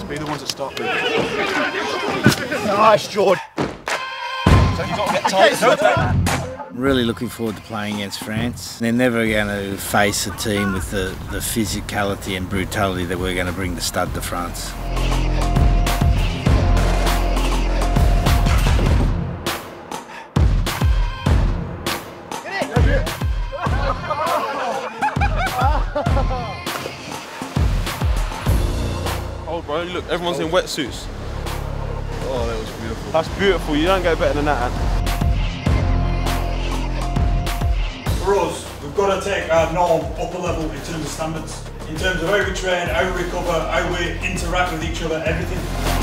Be the ones that start. Nice, George. So you've got to get tight. Really looking forward to playing against France. They're never going to face a team with the physicality and brutality that we're going to bring to Stade de France. Oh bro, look, everyone's in wetsuits. Oh, that was beautiful. That's beautiful, you don't get better than that. For us, we've got to take our norm up a level in terms of standards. In terms of how we train, how we recover, how we interact with each other, everything.